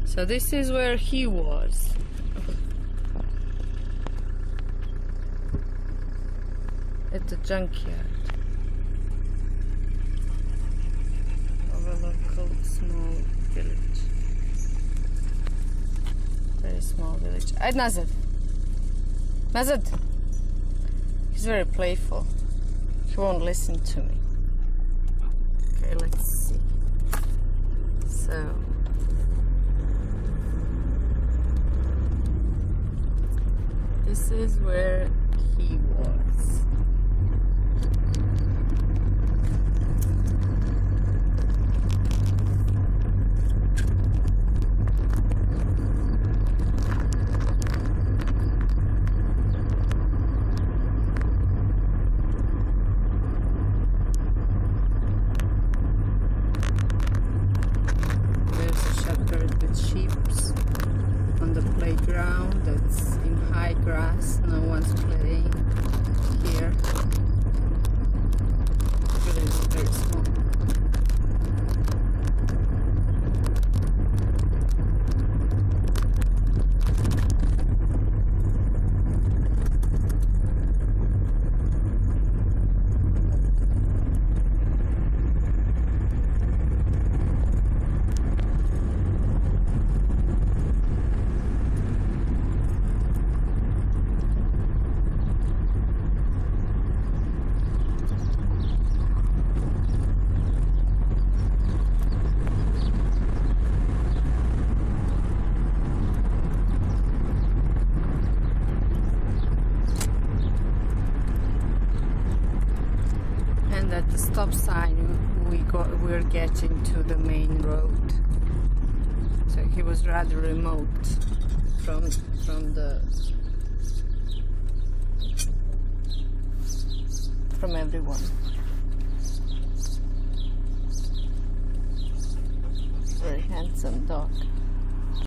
So this is where he was. At the junkyard of a local small village. Very small village. Nazad! Nazad! He's very playful. He won't listen to me. Okay, let's see. So this is where he was. On the playground that's in high grass, no one's playing here. The village is very small. At the stop sign we're getting to the main road, so he was rather remote from everyone. Very handsome dog.